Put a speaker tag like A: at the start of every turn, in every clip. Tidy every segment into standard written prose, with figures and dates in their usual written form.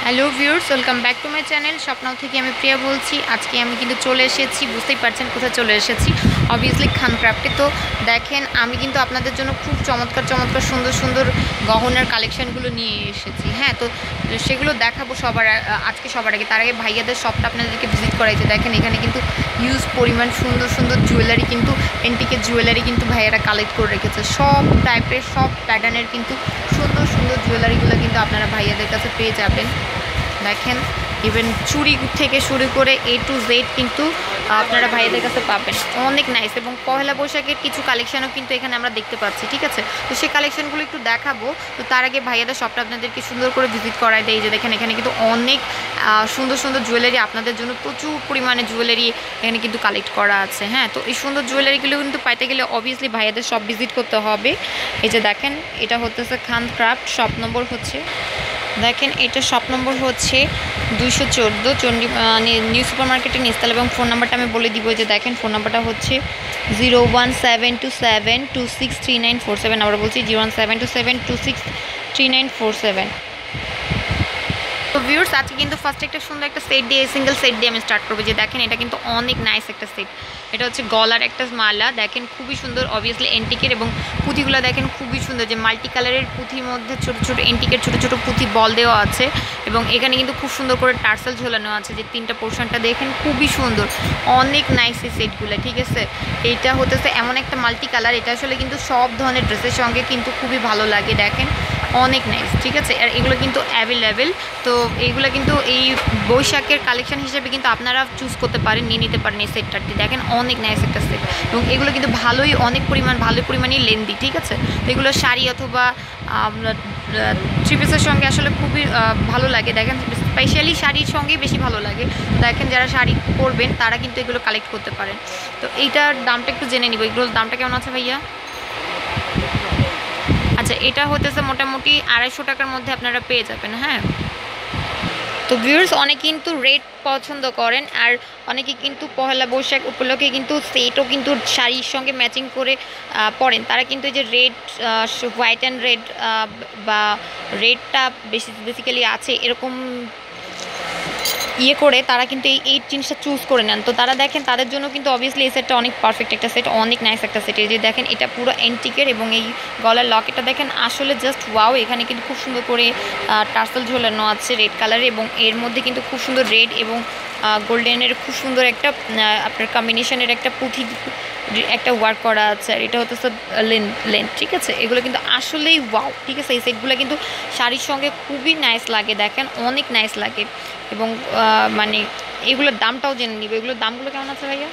A: Hello viewers, welcome back to my channel. স্বপ্নাও থেকে আমি প্রিয়া বলছি। আজকে আমি কিন্তু চলে এসেছি, বুঝতেই পারছেন কোথায় চলে এসেছি, অবভিয়াসলি খান ক্রাফটে। তো দেখেন, আমি কিন্তু আপনাদের জন্য খুব চমৎকার চমৎকার সুন্দর সুন্দর গহনার কালেকশানগুলো নিয়ে এসেছি। হ্যাঁ, তো সেগুলো দেখাবো আজকে সবার আগে। তার আগে ভাইয়াদের শপটা আপনাদেরকে ভিজিট করাইছে। দেখেন, এখানে কিন্তু হিউজ পরিমাণ সুন্দর সুন্দর জুয়েলারি, কিন্তু এন্টিকের জুয়েলারি কিন্তু ভাইয়ারা কালেক্ট করে রেখেছে। সব টাইপের, সব প্যাটার্নের কিন্তু সুন্দর সুন্দর জুয়েলারিগুলো কিন্তু আপনারা ভাইয়াদের কাছে পেয়ে যাবেন। দেখেন, ইভেন চুড়ি থেকে শুরু করে A to Z কিন্তু আপনারা ভাইয়াদের কাছে পাবেন। অনেক নাইস, এবং পহেলা বৈশাখের কিছু কালেকশানও কিন্তু এখানে আমরা দেখতে পাচ্ছি। ঠিক আছে, তো সেই কালেকশানগুলো একটু দেখাবো। তো তার আগে ভাইয়াদের শপটা আপনাদেরকে সুন্দর করে ভিজিট করায় দেয়। যে দেখেন, এখানে কিন্তু অনেক সুন্দর সুন্দর জুয়েলারি, আপনাদের জন্য প্রচুর পরিমাণে জুয়েলারি এখানে কিন্তু কালেক্ট করা আছে। হ্যাঁ, তো এই সুন্দর জুয়েলারিগুলো কিন্তু পাইতে গেলে অবভিয়াসলি ভাইয়াদের শপ ভিজিট করতে হবে। এই যে দেখেন, এটা হচ্ছে খান ক্রাফট, শপ নম্বর হচ্ছে, দেখেন এটা শপ নম্বর হচ্ছে 214 নিউ সুপার মার্কেটের নিস্তাল। এবং ফোন নাম্বারটা আমি বলে দিব। যে দেখেন, ফোন নাম্বারটা হচ্ছে 01727263947। আবার বলছি 01727263947। তো ভিউয়ার্স, আজকে কিন্তু ফার্স্টে একটা সুন্দর একটা সেট দিয়ে, সিঙ্গেল সেট দিয়ে আমি স্টার্ট করবো। যে দেখেন, এটা কিন্তু অনেক নাইস একটা সেট। এটা হচ্ছে গলার একটা মালা, দেখেন খুবই সুন্দর, অবভিয়াসলি এন্টিকের, এবং পুঁথিগুলো দেখেন খুবই সুন্দর। যে মাল্টি কালারের পুঁথির মধ্যে ছোটো ছোটো এন্টিকের ছোটো ছোটো পুঁথি বল দেওয়া আছে, এবং এখানে কিন্তু খুব সুন্দর করে টার্সেল ঝোলানো আছে। যে তিনটা পোর্শনটা দেখেন খুবই সুন্দর, অনেক নাইস এই সেটগুলো। ঠিক আছে, এইটা হতেছে এমন একটা মাল্টি কালার, এটা আসলে কিন্তু সব ধরনের ড্রেসের সঙ্গে কিন্তু খুবই ভালো লাগে। দেখেন অনেক নাইস। ঠিক আছে, আর এগুলো কিন্তু অ্যাভেলেবেল। তো এইগুলো কিন্তু এই বৈশাখের কালেকশন হিসেবে কিন্তু আপনারা চুজ করতে পারেন, নিয়ে নিতে পারেন এই সেটটাটি। দেখেন অনেক নাইস একটা সেট, এবং এগুলো কিন্তু ভালোই ভালো পরিমাণেই লেন্দি। ঠিক আছে, তো এগুলো শাড়ি অথবা থ্রি পিসের সঙ্গে আসলে খুবই ভালো লাগে। দেখেন, স্পেশালি শাড়ির সঙ্গেই বেশি ভালো লাগে। দেখেন, যারা শাড়ি পরবেন তারা কিন্তু এগুলো কালেক্ট করতে পারেন। তো এইটার দামটা একটু জেনে নিব। এগুলোর দামটা কেমন আছে ভাইয়া? আচ্ছা, এটা হতেছে মোটামুটি 250 টাকার মধ্যে আপনারা পেয়ে যাবেন। হ্যাঁ, তো ভিউয়ার্স, অনেকে কিন্তু রেড পছন্দ করেন, আর অনেকে কিন্তু পহেলা বৈশাখ উপলক্ষে কিন্তু সেটও কিন্তু শাড়ির সঙ্গে ম্যাচিং করে পরেন। তারা কিন্তু এই যে রেড, হোয়াইট অ্যান্ড রেড, বা রেডটা বেসিক্যালি আছে এরকম করে তারা কিন্তু এই জিনিসটা চুজ করে নেন। তো তারা দেখেন, তাদের জন্য কিন্তু অবভিয়াসলি এই সেটটা অনেক পারফেক্ট একটা সেট, অনেক নাইস একটা সেট। এই যে দেখেন, এটা পুরো এন্টিকের, এবং এই গলার লকেটটা দেখেন আসলে জাস্ট ওয়াও। এখানে কিন্তু খুব সুন্দর করে টার্সেল ঝোলানো আছে রেড কালারে, এবং এর মধ্যে কিন্তু খুব সুন্দর রেড এবং গোল্ডেনের খুব সুন্দর একটা আপনার কম্বিনেশনের একটা পুঁথি একটা ওয়ার্ক করা আছে। আর এটা হচ্ছে লেন্থ। ঠিক আছে, এগুলো কিন্তু আসলেই ওয়াও। ঠিক আছে, এই সেটগুলো কিন্তু শাড়ির সঙ্গে খুবই নাইস লাগে। দেখেন অনেক নাইস লাগে, এবং মানে এগুলোর দামটাও জেনে নিবে। এগুলোর দামগুলো কেমন আছে ভাইয়া?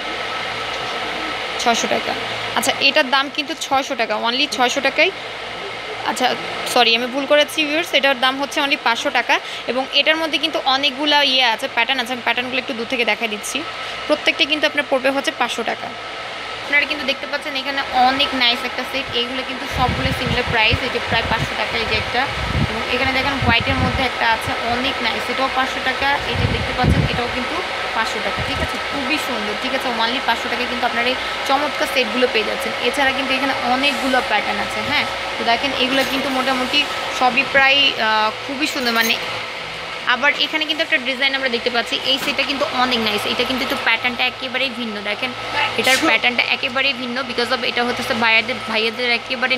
A: 600 টাকা। আচ্ছা, এটার দাম কিন্তু 600 টাকা, অনলি 600 টাকায়। আচ্ছা সরি, আমি ভুল করেছি ভিউয়ার্স, এটার দাম হচ্ছে অনলি 500 টাকা। এবং এটার মধ্যে কিন্তু অনেকগুলো আছে, প্যাটার্ন আছে। আমি প্যাটার্নগুলো একটু দূর থেকে দেখা দিচ্ছি। প্রত্যেকটা কিন্তু আপনার পড়বে হচ্ছে 500 টাকা। আপনারা কিন্তু দেখতে পাচ্ছেন এখানে অনেক নাইস একটা সেট। এইগুলো কিন্তু সবগুলো সিমিলার প্রাইস, এই যে প্রায় 500 টাকা। এই যে একটা, এবং এখানে দেখেন হোয়াইটের মধ্যে একটা আছে, অনেক নাইস, এটাও 500 টাকা। এই যে দেখতে পাচ্ছেন, এটাও কিন্তু 500 টাকা। ঠিক আছে, খুবই সুন্দর। ঠিক আছে, অনলি 500 টাকায় কিন্তু আপনারা এই চমৎকার সেটগুলো পেয়ে যাচ্ছেন। এছাড়া কিন্তু এখানে অনেকগুলো প্যাটার্ন আছে। হ্যাঁ, তো দেখেন এগুলো কিন্তু মোটামুটি সবই প্রায় খুবই সুন্দর। মানে আবার এখানে কিন্তু একটা ডিজাইন আমরা দেখতে পাচ্ছি, এই সেটটা কিন্তু অনেক নাইস। এটা কিন্তু একটু প্যাটার্নটা একেবারেই ভিন্ন। দেখেন, এটার প্যাটার্নটা একেবারেই ভিন্ন, বিকজ অফ এটা হচ্ছে ভাইয়াদের একেবারে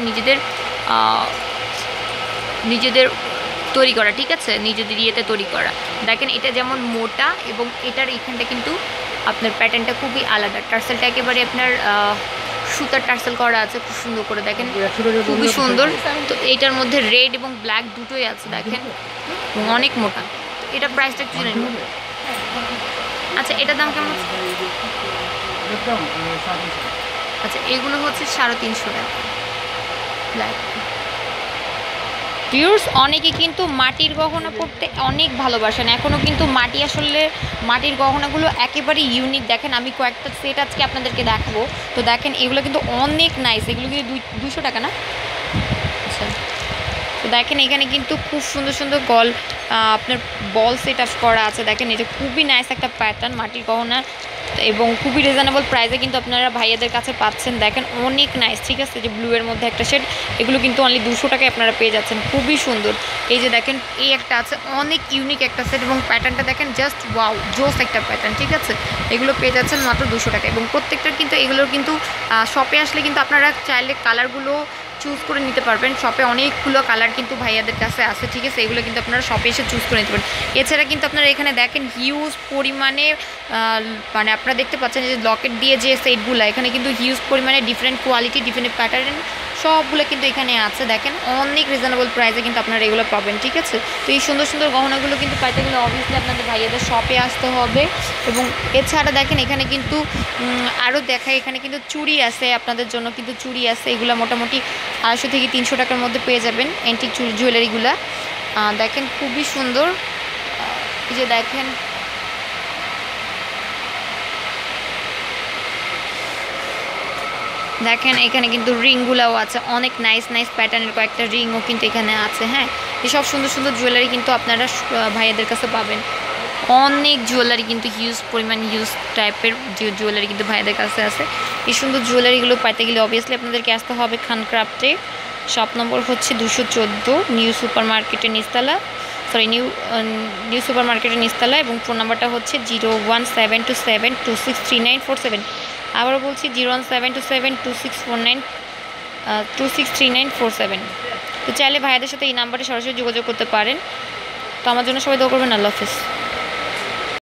A: নিজেদের তৈরি করা। ঠিক আছে, নিজেদের ইয়েতে তৈরি করা। দেখেন, এটা যেমন মোটা, এবং এটার এখানটা কিন্তু আপনার প্যাটার্নটা খুবই আলাদা। টার্সেলটা একেবারে আপনার সুতার টার্সেল করা আছে খুব সুন্দর করে। দেখেন খুবই সুন্দর। তো এইটার মধ্যে রেড এবং ব্ল্যাক দুটোই আছে। দেখেন অনেক মোটা। এটা প্রাইসটা একটু জেনে নিন। আচ্ছা, এটার দাম কেমন? আচ্ছা, এগুলো হচ্ছে 350 টাকা ব্ল্যাক। ভিউয়ার্স, অনেকে কিন্তু মাটির গহনা পরতে অনেক ভালোবাসেন। এখনও কিন্তু মাটির গহনাগুলো একেবারে ইউনিক। দেখেন, আমি কয়েকটা সেট আজকে আপনাদেরকে দেখাবো। তো দেখেন, এগুলো কিন্তু অনেক নাইস। এগুলো কিন্তু 200 টাকা না? আচ্ছা, তো দেখেন এখানে কিন্তু খুব সুন্দর সুন্দর আপনার বল সেট আপ করা আছে। দেখেন, এটা খুবই নাইস একটা প্যাটার্ন মাটির গহনা। এবং খুবই রিজনেবল প্রাইসে কিন্তু আপনারা ভাইয়াদের কাছে পাচ্ছেন। দেখেন অনেক নাইস, ঠিক আছে, যে ব্লু এর মধ্যে একটা শেড, এগুলো কিন্তু অনলি 200 টাকায় আপনারা পেয়ে যাচ্ছেন, খুবই সুন্দর। এই যে দেখেন এই একটা আছে, অনেক ইউনিক একটা সেট এবং প্যাটার্নটা দেখেন জাস্ট ওয়াও, জোস একটা প্যাটার্ন, ঠিক আছে। এগুলো পেয়ে যাচ্ছেন মাত্র 200 টাকা এবং প্রত্যেকটার কিন্তু এগুলোর কিন্তু শপে আসলে কিন্তু আপনারা চাইলে কালারগুলো চুজ করে নিতে পারবেন। শপে অনেকগুলো কালার কিন্তু ভাইয়াদের কাছে আছে, ঠিক আছে, এগুলো কিন্তু আপনারা শপে এসে চুজ করে নিতে পারেন। এছাড়া কিন্তু আপনারা এখানে দেখেন হিউজ পরিমাণে মানে আপনারা দেখতে পাচ্ছেন যে লকেট দিয়ে যে সেটগুলো, এখানে কিন্তু হিউজ পরিমাণে ডিফারেন্ট কোয়ালিটি, ডিফারেন্ট প্যাটার্ন সবগুলো কিন্তু এখানে আছে। দেখেন অনেক রিজনেবল প্রাইসে কিন্তু আপনারা এগুলো পাবেন, ঠিক আছে। তো এই সুন্দর সুন্দর গহনাগুলো কিন্তু পাইতে গেলে অবভিয়াসলি আপনাদের ভাইয়াদের শপে আসতে হবে। এবং এছাড়া দেখেন এখানে কিন্তু আরও দেখায়, এখানে কিন্তু চুড়ি আছে আপনাদের জন্য, কিন্তু চুড়ি আছে, এগুলো মোটামুটি 250 থেকে 300 টাকার মধ্যে পেয়ে যাবেন অ্যান্টিক জুয়েলারিগুলা। দেখেন খুবই সুন্দর। এই যে দেখেন দেখেন এখানে কিন্তু রিংগুলোও আছে, অনেক নাইস নাইস প্যাটার্নের কয়েকটা রিংও কিন্তু এখানে আছে। হ্যাঁ, এসব সুন্দর সুন্দর জুয়েলারি কিন্তু আপনারা ভাইয়াদের কাছে পাবেন। অনেক জুয়েলারি কিন্তু হিউজ পরিমাণ, হিউজ টাইপের জুয়েলারি কিন্তু ভাইয়াদের কাছে আছে। এই সুন্দর জুয়েলারিগুলো পাইতে গেলে অবভিয়াসলি আপনাদেরকে আসতে হবে খান ক্রাফটে। শপ নম্বর হচ্ছে 214, নিউ সুপার মার্কেটের নিচতলা, নিউ সুপার মার্কেটের নিচতলা, এবং ফোন নাম্বারটা হচ্ছে 01727263947। আবারও বলছি 01727263947। তো চাইলে ভাইয়াদের সাথে এই নাম্বারে সরাসরি যোগাযোগ করতে পারেন। তো আমার জন্য সবাই দোয়া করবেন। আল্লাহ হাফেজ।